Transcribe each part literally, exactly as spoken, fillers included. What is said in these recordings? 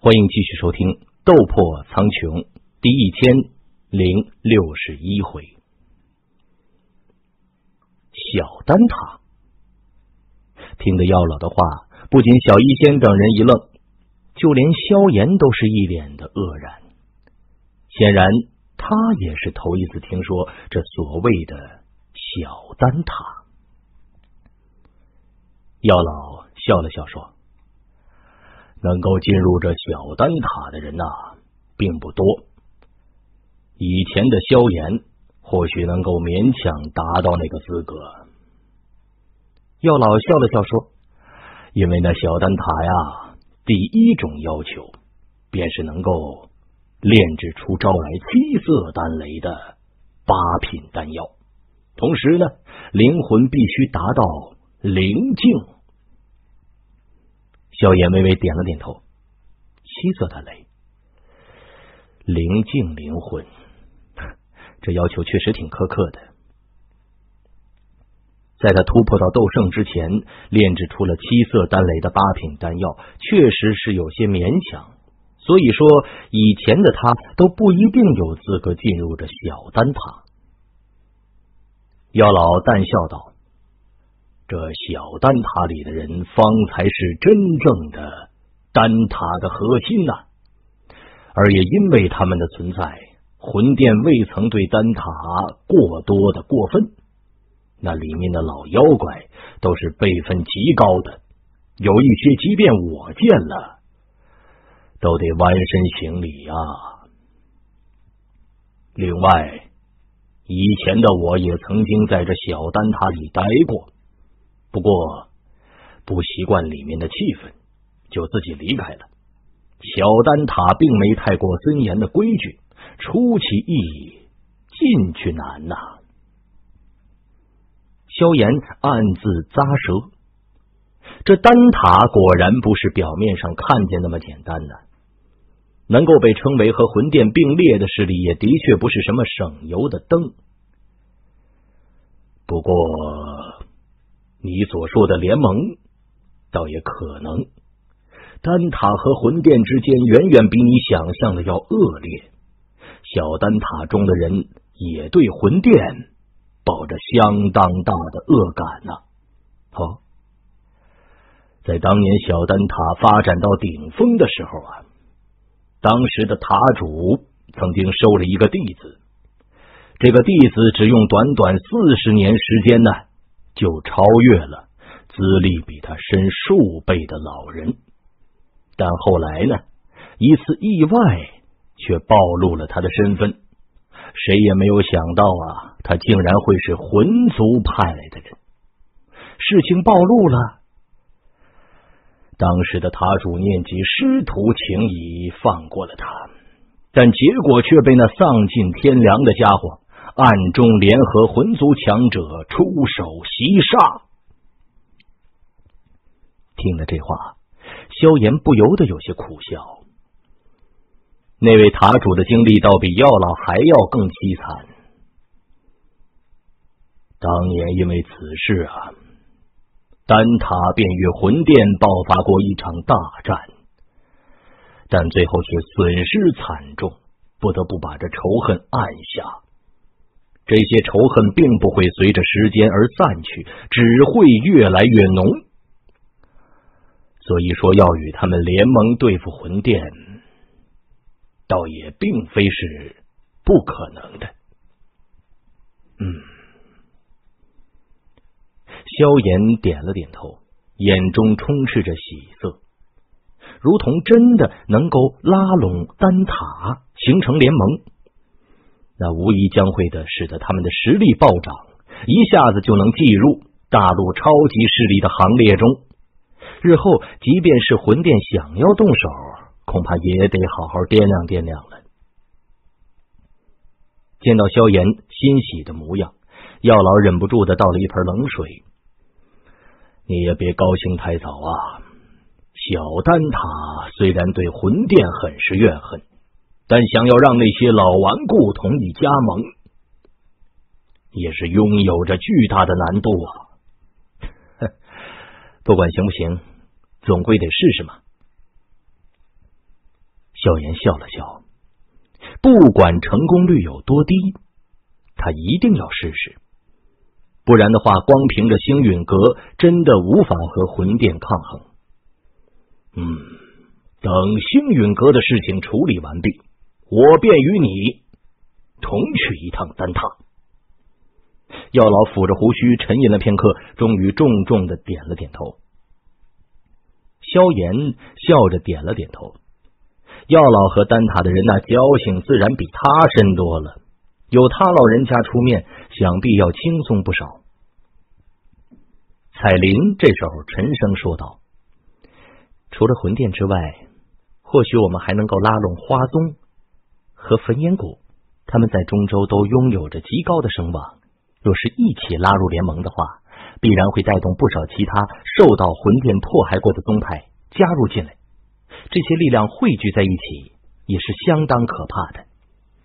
欢迎继续收听《斗破苍穹》第一千零六十一回。小丹塔。听得药老的话，不仅小医仙等人一愣，就连萧炎都是一脸的愕然。显然他也是头一次听说这所谓的小丹塔。药老笑了笑说，能够进入这小丹塔的人呐、啊，并不多。以前的萧炎或许能够勉强达到那个资格。药老笑了笑说，因为那小丹塔呀，第一种要求便是能够炼制出招来七色丹雷的八品丹药，同时呢，灵魂必须达到灵境。萧炎微微点了点头，七色丹雷，灵境灵魂，这要求确实挺苛刻的。在他突破到斗圣之前，炼制出了七色丹雷的八品丹药，确实是有些勉强。所以说，以前的他都不一定有资格进入这小丹塔。药老淡笑道，这小丹塔里的人方才是真正的丹塔的核心呐、啊，而也因为他们的存在，魂殿未曾对丹塔过多的过分。那里面的老妖怪都是辈分极高的，有一些即便我见了都得弯身行礼啊。另外，以前的我也曾经在这小丹塔里待过，不过不习惯里面的气氛，就自己离开了。小丹塔并没太过森严的规矩，出其易，进去难呐、啊。萧炎暗自咂舌，这丹塔果然不是表面上看见那么简单的，能够被称为和魂殿并列的势力，也的确不是什么省油的灯。不过你所说的联盟倒也可能，丹塔和魂殿之间远远比你想象的要恶劣，小丹塔中的人也对魂殿抱着相当大的恶感呐、啊。哦，在当年小丹塔发展到顶峰的时候啊，当时的塔主曾经收了一个弟子，这个弟子只用短短四十年时间呢，就超越了资历比他深数倍的老人。但后来呢，一次意外却暴露了他的身份，谁也没有想到啊，他竟然会是魂族派来的人。事情暴露了，当时的塔主念及师徒情谊，放过了他，但结果却被那丧尽天良的家伙暗中联合魂族强者出手袭杀。听了这话，萧炎不由得有些苦笑。那位塔主的经历倒比药老还要更凄惨。当年因为此事啊，丹塔便与魂殿爆发过一场大战，但最后却损失惨重，不得不把这仇恨按下。这些仇恨并不会随着时间而散去，只会越来越浓。所以说，要与他们联盟对付魂殿，倒也并非是不可能的。嗯，萧炎点了点头，眼中充斥着喜色，如同真的能够拉拢丹塔形成联盟，那无疑将会的使得他们的实力暴涨，一下子就能进入大陆超级势力的行列中。日后即便是魂殿想要动手，恐怕也得好好掂量掂量了。见到萧炎欣喜的模样，药老忍不住的倒了一盆冷水。你也别高兴太早啊，小丹塔虽然对魂殿很是怨恨，但想要让那些老顽固同意加盟，也是拥有着巨大的难度啊。不管行不行，总归得试试嘛。 萧炎笑了笑，不管成功率有多低，他一定要试试，不然的话，光凭着星陨阁真的无法和魂殿抗衡。嗯，等星陨阁的事情处理完毕，我便与你同去一趟丹塔。药老抚着胡须沉吟了片刻，终于重重的点了点头。萧炎笑着点了点头。药老和丹塔的人那交情自然比他深多了，有他老人家出面，想必要轻松不少。彩铃这时候沉声说道：除了魂殿之外，或许我们还能够拉拢花宗和焚炎谷，他们在中州都拥有着极高的声望，若是一起拉入联盟的话，必然会带动不少其他受到魂殿迫害过的宗派加入进来，这些力量汇聚在一起，也是相当可怕的。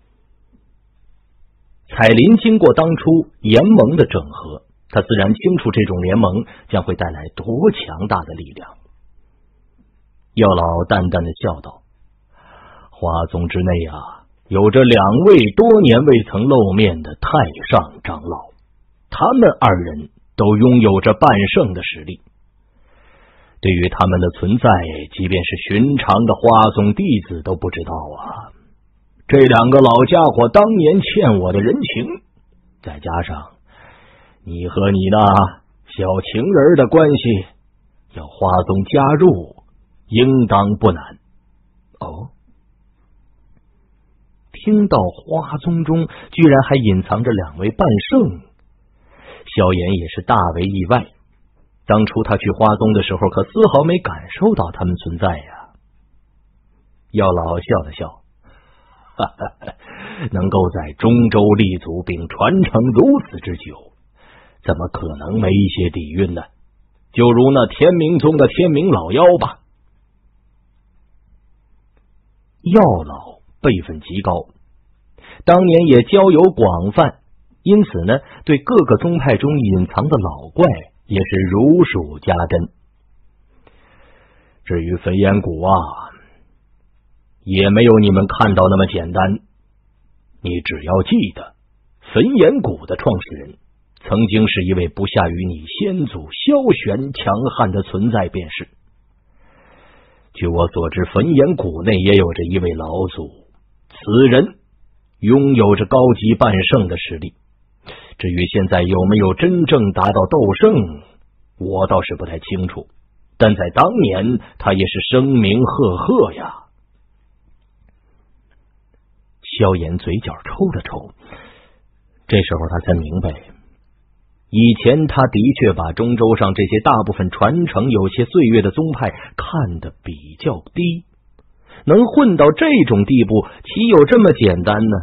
彩铃经过当初联盟的整合，他自然清楚这种联盟将会带来多强大的力量。药老淡淡的笑道：花宗之内啊，有着两位多年未曾露面的太上长老，他们二人都拥有着半圣的实力。对于他们的存在，即便是寻常的花宗弟子都不知道啊。这两个老家伙当年欠我的人情，再加上你和你那小情人的关系，要花宗加入应当不难。哦，听到花宗中居然还隐藏着两位半圣，萧炎也是大为意外。当初他去花宗的时候，可丝毫没感受到他们存在呀。药老笑了笑，哈哈，能够在中州立足并传承如此之久，怎么可能没一些底蕴呢？就如那天明宗的天明老妖吧。药老辈分极高，当年也交友广泛，因此呢，对各个宗派中隐藏的老怪也是如数家珍。至于焚炎谷啊，也没有你们看到那么简单。你只要记得，焚炎谷的创始人曾经是一位不下于你先祖萧玄强悍的存在便是。据我所知，焚炎谷内也有着一位老祖，此人拥有着高级半圣的实力。至于现在有没有真正达到斗圣，我倒是不太清楚，但在当年他也是声名赫赫呀。萧炎嘴角抽了抽，这时候他才明白，以前他的确把中州上这些大部分传承有些岁月的宗派看得比较低，能混到这种地步，岂有这么简单呢？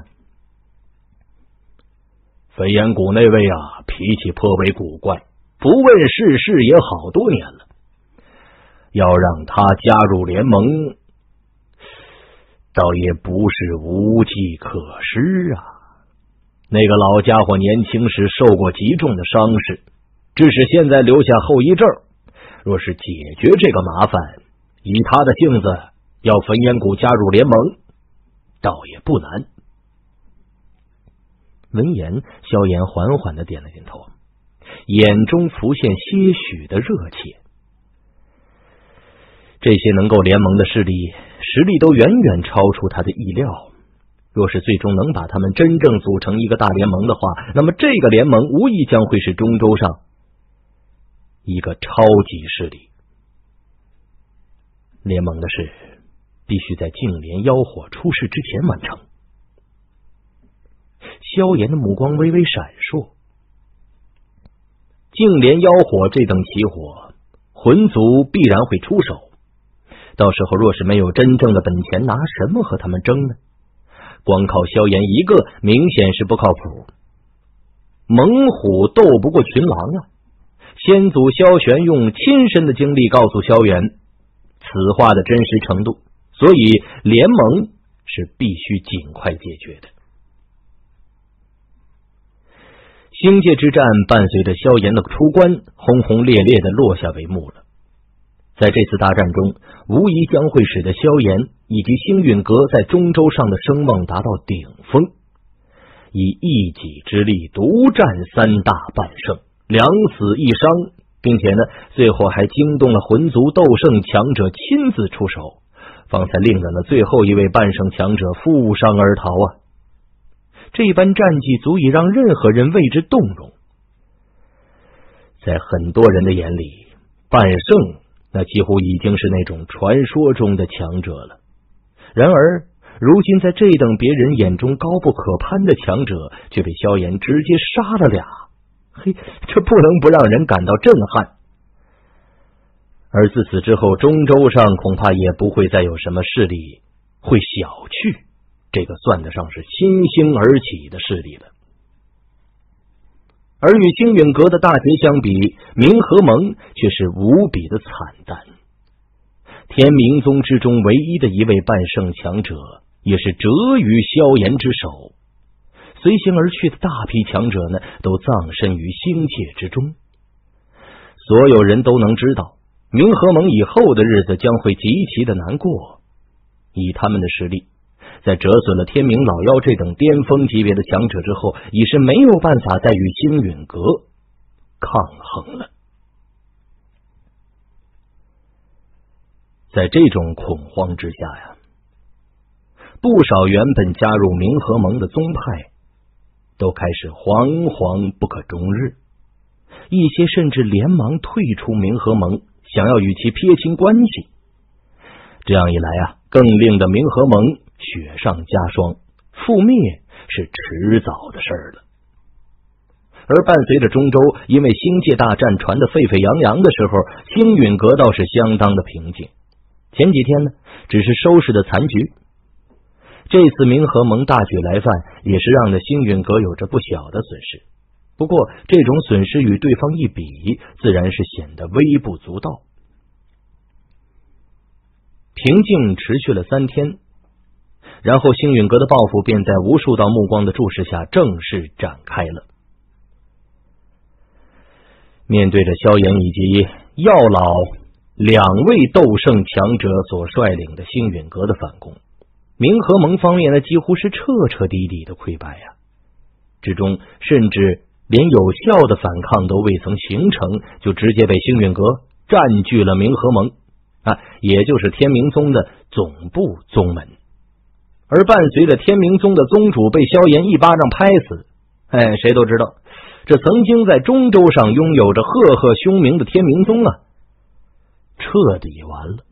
焚炎谷那位啊，脾气颇为古怪，不问世事也好多年了。要让他加入联盟，倒也不是无计可施啊。那个老家伙年轻时受过极重的伤势，致使现在留下后遗症。若是解决这个麻烦，以他的性子，要焚炎谷加入联盟，倒也不难。闻言，萧炎缓缓的点了点头，眼中浮现些许的热切。这些能够联盟的势力，实力都远远超出他的意料。若是最终能把他们真正组成一个大联盟的话，那么这个联盟无疑将会是中州上一个超级势力。联盟的事必须在净莲妖火出世之前完成。萧炎的目光微微闪烁，净莲妖火这等奇火，魂族必然会出手，到时候若是没有真正的本钱，拿什么和他们争呢？光靠萧炎一个明显是不靠谱，猛虎斗不过群狼啊！先祖萧玄用亲身的经历告诉萧炎此话的真实程度，所以联盟是必须尽快解决的。星界之战伴随着萧炎的出关，轰轰烈烈的落下帷幕了。 在这次大战中，无疑将会使得萧炎以及星陨阁在中州上的声望达到顶峰。以一己之力独占三大半胜，两死一伤，并且呢，最后还惊动了魂族斗圣强者亲自出手，方才令得了最后一位半圣强者负伤而逃啊！这般战绩足以让任何人为之动容。在很多人的眼里，半圣那几乎已经是那种传说中的强者了。然而如今在这等别人眼中高不可攀的强者，却被萧炎直接杀了俩，嘿，这不能不让人感到震撼。而自此之后，中州上恐怕也不会再有什么势力会小觑这个算得上是新兴而起的势力了。而与星陨阁的大捷相比，冥河盟却是无比的惨淡。天明宗之中唯一的一位半圣强者，也是折于萧炎之手。随行而去的大批强者呢，都葬身于星界之中。所有人都能知道，冥河盟以后的日子将会极其的难过。以他们的实力，在折损了天明老妖这等巅峰级别的强者之后，已是没有办法再与星陨阁抗衡了。在这种恐慌之下呀，不少原本加入冥河盟的宗派都开始惶惶不可终日，一些甚至连忙退出冥河盟，想要与其撇清关系。这样一来啊，更令得冥河盟雪上加霜，覆灭是迟早的事儿了。而伴随着中州因为星界大战传得沸沸扬扬的时候，星陨阁倒是相当的平静。前几天呢，只是收拾的残局。这次冥河盟大举来犯，也是让的星陨阁有着不小的损失。不过这种损失与对方一比，自然是显得微不足道。平静持续了三天，然后星陨阁的报复便在无数道目光的注视下正式展开了。面对着萧炎以及药老两位斗圣强者所率领的星陨阁的反攻，冥河盟方面呢，几乎是彻彻底底的溃败呀、啊，之中甚至连有效的反抗都未曾形成，就直接被星陨阁占据了冥河盟啊，也就是天明宗的总部宗门。而伴随着天明宗的宗主被萧炎一巴掌拍死，哎，谁都知道，这曾经在中州上拥有着赫赫凶名的天明宗啊，彻底完了。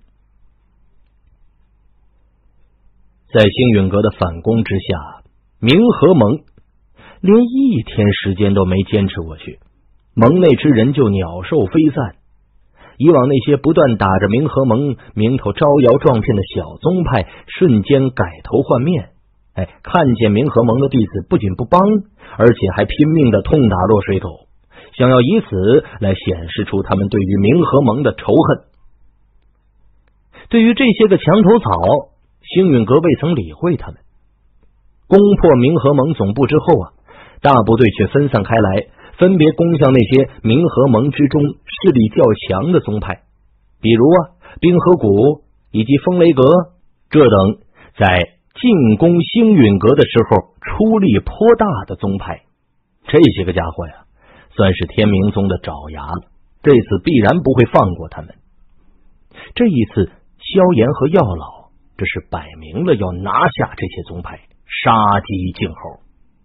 在星陨阁的反攻之下，冥河盟连一天时间都没坚持过去，盟内之人就鸟兽飞散。以往那些不断打着冥河盟名头招摇撞骗的小宗派，瞬间改头换面。哎，看见冥河盟的弟子不仅不帮，而且还拼命的痛打落水狗，想要以此来显示出他们对于冥河盟的仇恨。对于这些个墙头草，星陨阁未曾理会他们。攻破冥河盟总部之后啊，大部队却分散开来，分别攻向那些冥河盟之中势力较强的宗派，比如啊冰河谷以及风雷阁这等在进攻星陨阁的时候出力颇大的宗派。这些个家伙呀，算是天明宗的爪牙了，这次必然不会放过他们。这一次萧炎和药老，这是摆明了要拿下这些宗派，杀鸡儆猴。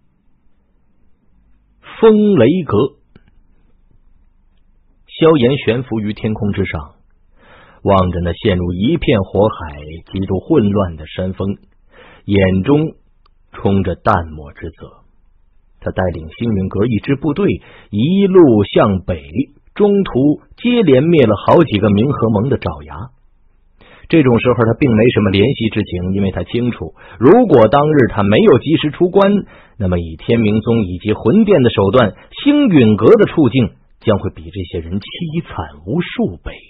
风雷阁，萧炎悬浮于天空之上，望着那陷入一片火海极度混乱的山峰，眼中充着淡漠之色。他带领星陨阁一支部队一路向北，中途接连灭了好几个冥河盟的爪牙。这种时候他并没什么怜惜之情，因为他清楚，如果当日他没有及时出关，那么以天明宗以及魂殿的手段，星陨阁的处境将会比这些人凄惨无数倍。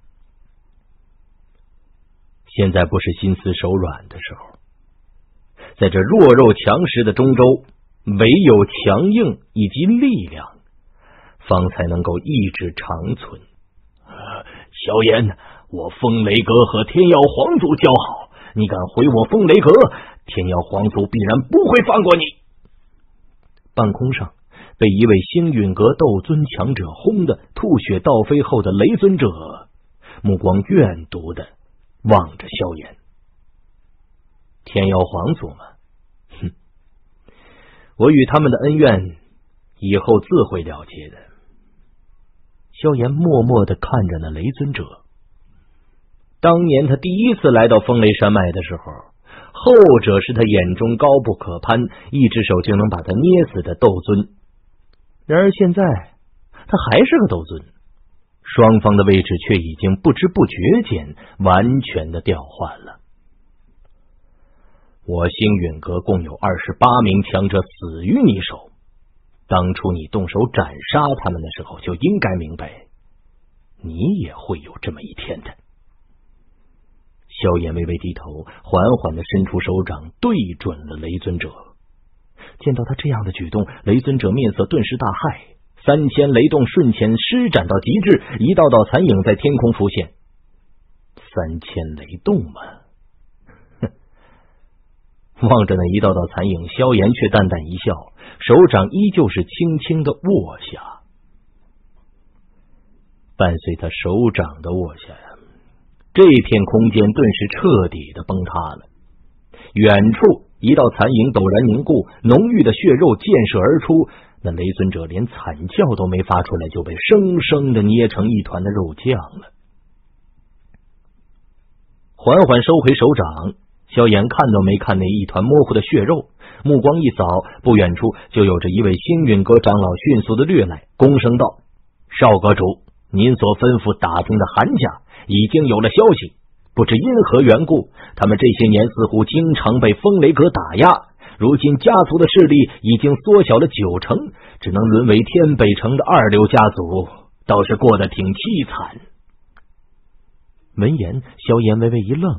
现在不是心慈手软的时候，在这弱肉强食的中州，唯有强硬以及力量，方才能够抑制长存。 呃、萧炎， 我风雷阁和天妖皇族交好，你敢毁我风雷阁，天妖皇族必然不会放过你。半空上被一位星陨阁斗尊强者轰得吐血倒飞后的雷尊者，目光怨毒的望着萧炎。天妖皇族嘛，哼，我与他们的恩怨以后自会了结的。萧炎默默的看着那雷尊者。当年他第一次来到风雷山脉的时候，后者是他眼中高不可攀，一只手就能把他捏死的斗尊。然而现在他还是个斗尊，双方的位置却已经不知不觉间完全的调换了。我星陨阁共有二十八名强者死于你手，当初你动手斩杀他们的时候，就应该明白你也会有这么一天的。萧炎微微低头，缓缓的伸出手掌对准了雷尊者。见到他这样的举动，雷尊者面色顿时大骇，三千雷动瞬前施展到极致，一道道残影在天空浮现。三千雷动吗？望着那一道道残影，萧炎却淡淡一笑，手掌依旧是轻轻的握下。伴随他手掌的握下呀，这片空间顿时彻底的崩塌了。远处一道残影陡然凝固，浓郁的血肉溅射而出，那雷尊者连惨叫都没发出来，就被生生的捏成一团的肉酱了。缓缓收回手掌，萧炎看都没看那一团模糊的血肉，目光一扫，不远处就有着一位星陨阁长老迅速的掠来，躬声道：少阁主，您所吩咐打听的韩家已经有了消息，不知因何缘故，他们这些年似乎经常被风雷阁打压，如今家族的势力已经缩小了九成，只能沦为天北城的二流家族，倒是过得挺凄惨。闻言，萧炎微微一愣，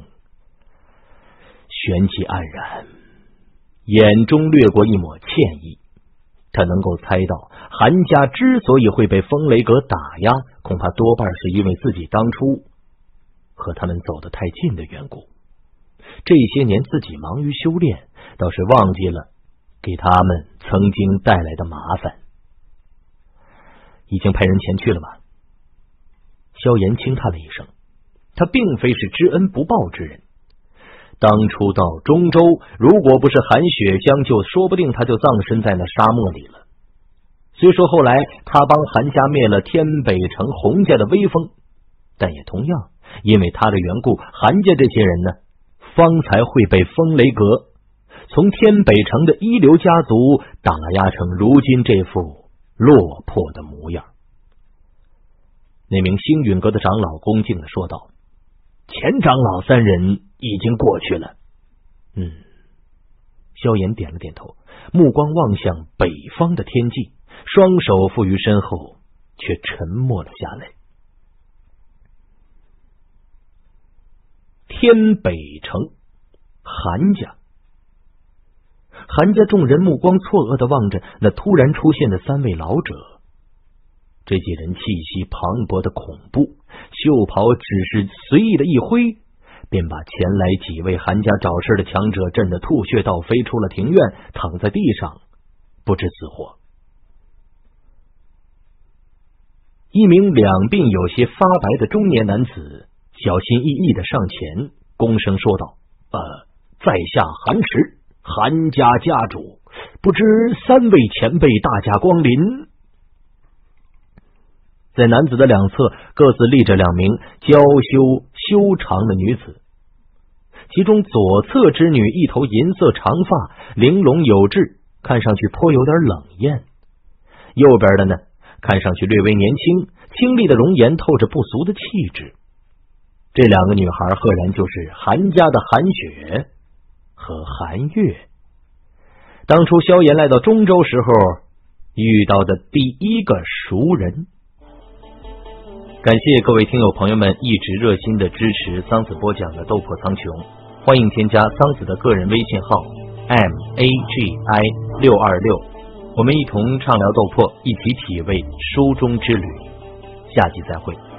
旋即黯然，眼中掠过一抹歉意。他能够猜到，韩家之所以会被风雷阁打压，恐怕多半是因为自己当初和他们走得太近的缘故。这些年自己忙于修炼，倒是忘记了给他们曾经带来的麻烦。已经派人前去了吗？萧炎轻叹了一声，他并非是知恩不报之人。当初到中州，如果不是韩雪相救，说不定他就葬身在那沙漠里了。虽说后来他帮韩家灭了天北城洪家的威风，但也同样因为他的缘故，韩家这些人呢，方才会被风雷阁从天北城的一流家族打压成如今这副落魄的模样。那名星陨阁的长老恭敬的说道：前长老三人已经过去了。嗯，萧炎点了点头，目光望向北方的天际，双手负于身后，却沉默了下来。天北城，韩家。韩家众人目光错愕的望着那突然出现的三位老者，这几人气息磅礴的恐怖，袖袍只是随意的一挥，便把前来几位韩家找事的强者震得吐血倒飞出了庭院，躺在地上不知死活。一名两鬓有些发白的中年男子小心翼翼的上前，躬声说道：呃，在下韩池，韩家家主，不知三位前辈大驾光临。在男子的两侧各自立着两名娇羞修长的女子，其中左侧之女一头银色长发，玲珑有致，看上去颇有点冷艳。右边的呢，看上去略微年轻，清丽的容颜透着不俗的气质。这两个女孩赫然就是韩家的韩雪和韩月，当初萧炎来到中州时候遇到的第一个熟人。感谢各位听友朋友们一直热心的支持桑子播讲的斗破苍穹，欢迎添加桑子的个人微信号 M A G I 六二六，我们一同畅聊斗破，一起体味书中之旅。下集再会。